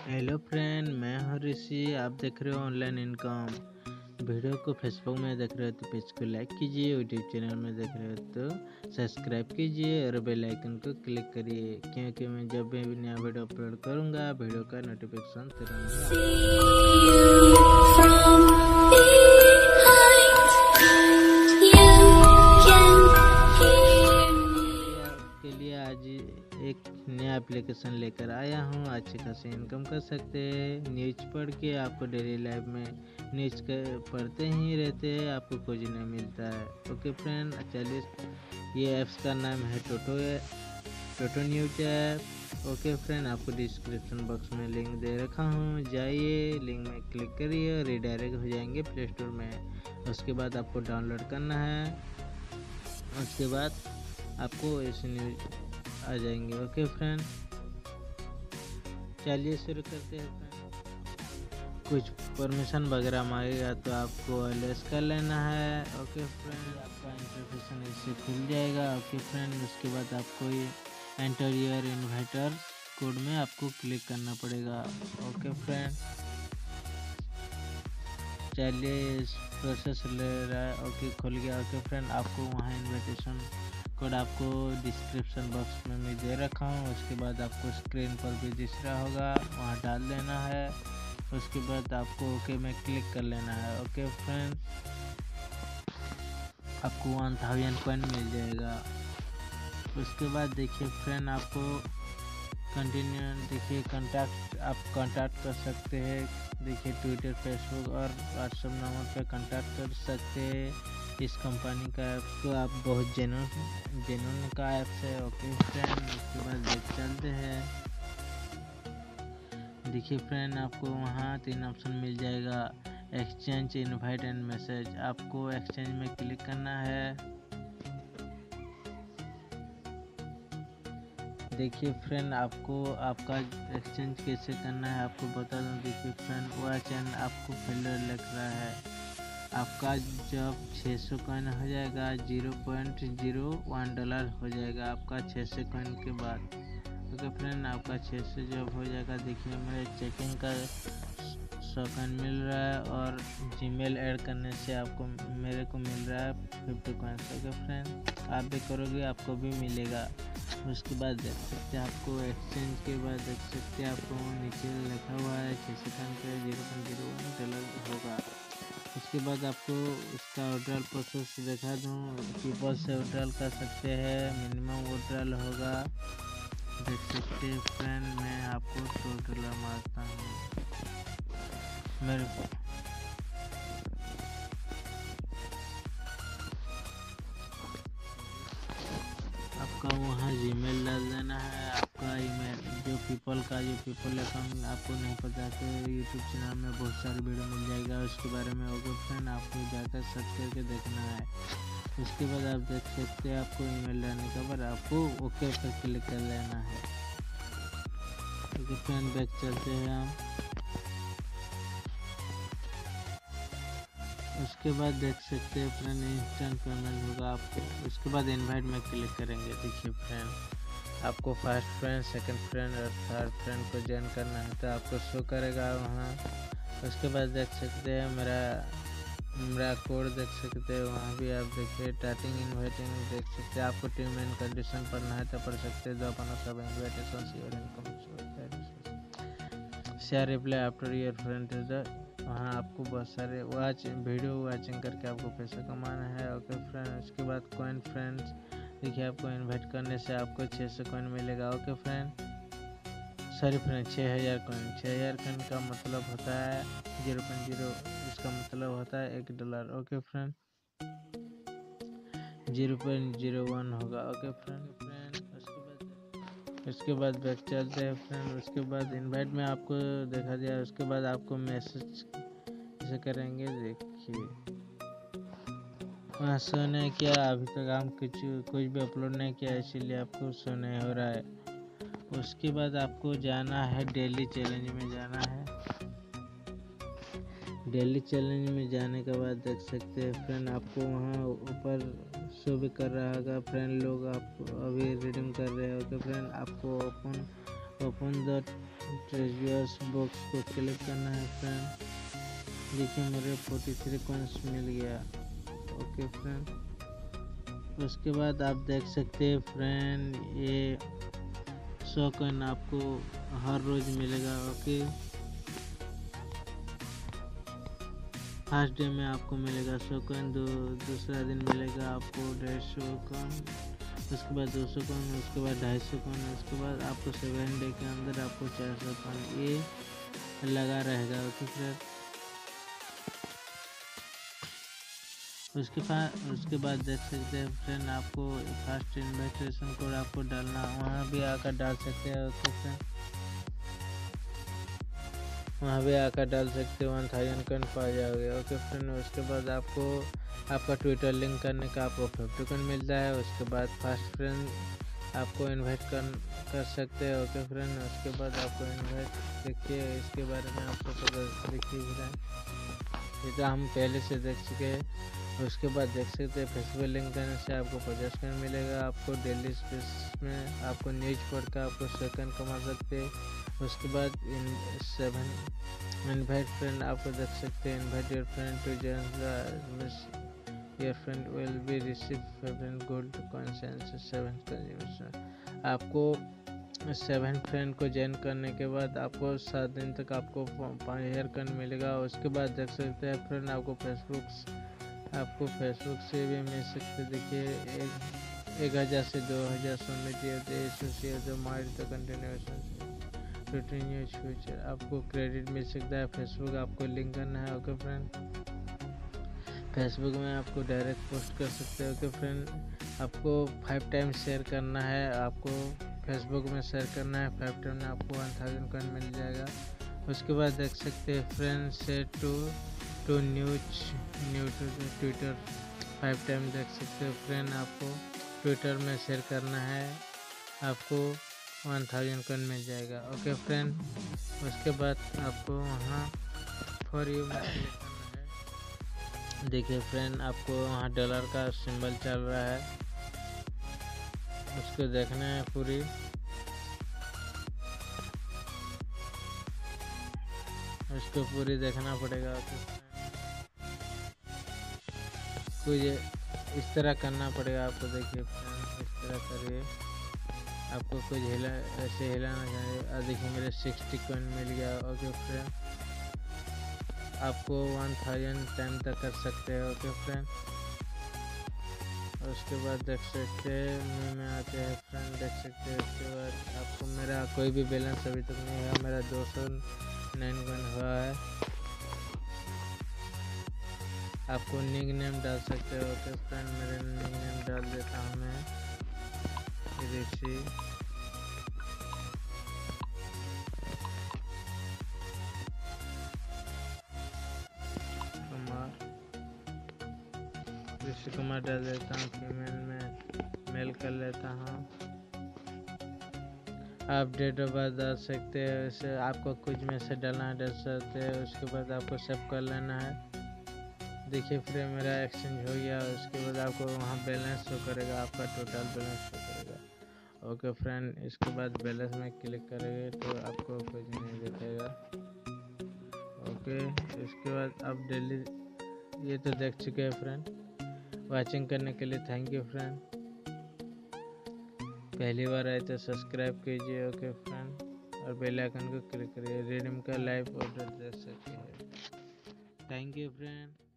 Hello friend, मैं हूँ ऋषि। आप देख रहे हो ऑनलाइन इनकम। वीडियो को फेसबुक में देख रहे हो तो पेज को लाइक कीजिए, यूट्यूब चैनल में देख रहे हो तो सब्सक्राइब कीजिए और बेल आइकन को क्लिक करिए, क्योंकि मैं जब भी नया वीडियो अपलोड करूँगा वीडियो का नोटिफिकेशन तुरंत के लिए आज एक नया एप्लीकेशन लेकर आया हूँ। अच्छे खासी इनकम कर सकते हैं। न्यूज़ पढ़ के आपको डेली लाइफ में न्यूज़ पढ़ते ही रहते हैं, आपको कुछ नहीं मिलता है। ओके फ्रेंड, चलिए, ये ऐप्स का नाम है Toto news app. Okay friend, आपको डिस्क्रिप्शन बॉक्स में लिंक दे रखा हूँ, जाइए लिंक में क्लिक करिए और रिडायरेक्ट हो जाएंगे प्ले स्टोर में। उसके बाद आपको डाउनलोड करना है, उसके बाद आपको ऐसे न्यूज आ जाएंगे। ओके फ्रेंड, चलिए शुरू करते हैं फ्रेंड। कुछ परमिशन वगैरह मांगेगा तो आपको अलेस कर लेना है। ओके फ्रेंड, आपका इंटरफेस इससे खुल जाएगा। ओके फ्रेंड, उसके बाद आपको ये एंटर योर इन्वाइटर कोड में आपको क्लिक करना पड़ेगा। ओके फ्रेंड, चलिए प्रोसेस ले रहा है। ओके, खुल गया। ओके फ्रेंड, आपको वहाँ इन्विटेशन कोड आपको डिस्क्रिप्शन बॉक्स में मैं दे रखा हूँ। उसके बाद आपको स्क्रीन पर भी दिख रहा होगा, वहाँ डाल देना है। उसके बाद आपको ओके में क्लिक कर लेना है। ओके फ्रेंड, आपको 1000 कॉइन मिल जाएगा। उसके बाद देखिए फ्रेंड, आपको कंटिन्यू देखिए कॉन्टैक्ट, आप कॉन्टैक्ट कर सकते हैं। देखिए ट्विटर, फेसबुक और व्हाट्सएप नंबर पे कॉन्टैक्ट कर सकते हैं। इस कंपनी का ऐप तो आप बहुत जेन्युइन का ऐप्स है। ओके फ्रेंड, उसके बाद देख चलते हैं। देखिए फ्रेंड, आपको वहाँ 3 ऑप्शन मिल जाएगा, एक्सचेंज, इनवाइट एंड मैसेज। आपको एक्सचेंज में क्लिक करना है। देखिए फ्रेंड, आपको आपका एक्सचेंज कैसे करना है आपको बता दूं। देखिए फ्रेंड, वॉच एंड आपको फिल्टर लिख रहा है। आपका जब 600 कॉइन हो जाएगा, $0.01 हो जाएगा आपका 600 कॉइन के बाद। ओके फ्रेंड, आपका 600 जब हो जाएगा, देखिए मेरे चेकिंग का 100 कॉइन मिल रहा है और जीमेल ऐड करने से आपको मेरे को मिल रहा है 50 कॉइन। ओके फ्रेंड, आप भी करोगे आपको भी मिलेगा। उसके बाद देख सकते हैं, आपको एक्सचेंज के बाद देख सकते हैं, आपको नीचे लिखा हुआ है 6 सेकंड पे $0.01 होगा। उसके बाद आपको इसका विड्रॉल प्रोसेस दिखा दूँ। पीपल से विड्रॉल कर सकते हैं, मिनिमम विड्रॉल होगा। देख सकते हैं फ्रेंड, मैं आपको टोटल मारता हूँ। मेरे आपका वहाँ जीमेल डाल देना है। आपका ईमेल जो पीपल अकाउंट आपको नहीं पता तो यूट्यूब चैनल में बहुत सारे वीडियो मिल जाएगा उसके बारे में। ओके फ्रेंड, आपको जाकर सर्च करके देखना है। उसके बाद आप देख सकते हैं, आपको ईमेल डालने के बाद आपको ओके पर क्लिक कर लेना है। ओके फ्रेंड, बैक चलते हैं हम। उसके बाद देख सकते हैं फ्रेंड, इंस्टेंट पेमेंट होगा आपको। उसके बाद इनवाइट में क्लिक करेंगे। देखिए फ्रेंड, आपको फर्स्ट फ्रेंड, सेकंड फ्रेंड और थर्ड फ्रेंड को ज्वाइन करना है तो आपको शो करेगा वहाँ। उसके बाद देख सकते हैं मेरा कोड देख सकते हैं, वहाँ भी आप देखिए स्टार्टिंग इन्वाइटिंग देख सकते हैं। आपको टर्म एंड कंडीशन पढ़ना है तो पढ़ सकते हैं। दो अपना सब invitation share reply after your friend is the, वहाँ आपको बहुत सारे वीडियो वॉचिंग करके आपको पैसा कमाना है। ओके फ्रेंड, उसके बाद कॉइन फ्रेंड्स, देखिए आपको इनवाइट करने से आपको 600 कॉइन मिलेगा। Okay friend, sorry friend, 6000 coin का मतलब होता है 0.0, इसका मतलब होता है $1। ओके फ्रेंड, 0.01 होगा। ओके फ्रेंड, उसके बाद बैक चलते हैं फ्रेंड। उसके बाद इनवाइट में आपको देखा जाए, उसके बाद आपको मैसेज कैसे करेंगे। देखिए वहाँ शो नहीं किया, अभी तक हम कुछ भी अपलोड नहीं किया, इसीलिए आपको शो नहीं हो रहा है। उसके बाद आपको जाना है डेली चैलेंज में जाना है। डेली चैलेंज में जाने के बाद देख सकते हैं फ्रेंड, आपको वहाँ ऊपर शो भी कर रहा होगा फ्रेंड, लोग आप अभी रिडीम कर रहे हो। ओके फ्रेंड, आपको open open the treasures box को क्लिक करना है फ्रेंड। देखिए मेरे 43 कॉइन्स मिल गया। ओके फ्रेंड, उसके बाद आप देख सकते हैं फ्रेंड ये 100 कॉइन आपको हर रोज मिलेगा। ओके, फर्स्ट डे में आपको मिलेगा 100 कॉइन, दूसरा दिन मिलेगा आपको 150 कॉइन, उसके बाद 200 कॉइन, उसके बाद 250 कॉइन, उसके बाद आपको 7 डे के अंदर आपको 400 कॉइन ये लगा रहेगा। ओके फ्रेंड, उसके बाद देख सकते हैं फ्रेंड आपको फर्स्ट इन्विटेशन कोड आपको डालना, वहाँ भी आकर डाल सकते हैं। ओके फ्रेंड, वहाँ भी आकर डाल सकते हो, 1000 कॉइन पा जाओगे। ओके फ्रेंड, उसके बाद आपको आपका ट्विटर लिंक करने का आपको 50 कॉइन मिलता है। उसके बाद फर्स्ट फ्रेंड आपको इनवाइट कर सकते हैं। ओके फ्रेंड, उसके बाद आपको इनवाइट देखिए, इसके बारे में आपको पता देखिए फ्रेंड, ये तो हम पहले से देख चुके हैं। उसके बाद देख सकते हैं फेसबुक लिंक करने से आपको 50 कॉइन मिलेगा। आपको डेली स्पेस में आपको न्यूज पढ़कर आपको 100 कॉइन कमा सकते हैं। उसके बाद 7 इनवाइट फ्रेंड आपको देख सकते हैं, invite your friend to join your friend will be receive 7 gold coins and 7 consumption. आपको 7 फ्रेंड को ज्वाइन करने के बाद आपको 7 दिन तक आपको 5000 कॉइन मिलेगा। उसके बाद देख सकते हैं फ्रेंड आपको फेसबुक से भी मिल सकते। देखिए 1000 से 2000 submit might the continuation future, आपको क्रेडिट मिल सकता है। फेसबुक आपको लिंक करना है। ओके फ्रेंड, फेसबुक में आपको डायरेक्ट पोस्ट कर सकते हो। ओके फ्रेंड, आपको 5 टाइम शेयर करना है, आपको फेसबुक में शेयर करना है 5 टाइम में आपको 1000 कॉइन मिल जाएगा। उसके बाद देख सकते हैं friend share to new to Twitter 5 time देख सकते हो फ्रेंड, आपको ट्विटर में शेयर करना है, आपको 1000 कॉइन मिल जाएगा। ओके फ्रेंड, उसके बाद आपको वहाँ फॉर यू में क्लिक करना है। देखिए फ्रेंड आपको वहाँ डॉलर का सिंबल चल रहा है, उसको देखना है पूरी। उसको पूरी देखना पड़ेगा। कुछ इस तरह करना पड़ेगा आपको। देखिए फ्रेंड इस तरह करिए, आपको कुछ ऐसे हिलाना चाहिए। देखिए मेरे 60 कॉइन मिल गया। ओके फ्रेंड, आपको 1000 टाइम तक कर सकते हैं। ओके फ्रेंड, उसके बाद देख सकते हैं मुँह में आते हैं फ्रेंड, देख सकते हैं। उसके बाद आपको मेरा कोई भी बैलेंस अभी तक नहीं है, मेरा 209 कॉइन हुआ है। आपको निक नेम डाल सकते हो। ओके फ्रेंड, मेरे निक नेम डाल देता हूँ मैं ऋषि कुमार डाल देता हूँ। फीमेल में मेल कर लेता हूँ। आप डेट ऑफ बर्थ डाल सकते हैं, वैसे आपको कुछ में से डालना डाल सकते हैं। उसके बाद आपको सेव कर लेना है। देखिए फिर मेरा एक्सचेंज हो गया। उसके बाद आपको वहाँ बैलेंस शो करेगा, आपका टोटल बैलेंस शो करेगा। ओके फ्रेंड, इसके बाद बैलेंस में क्लिक करेंगे तो आपको कुछ नहीं दिखेगा। ओके, इसके बाद आप डेली ये तो देख चुके हैं फ्रेंड। वाचिंग करने के लिए थैंक यू फ्रेंड। पहली बार आए तो सब्सक्राइब कीजिए। ओके फ्रेंड, और बेल आइकन को क्लिक करिए। रिडीम का लाइव ऑर्डर दे सकते हैं। Thank you friend.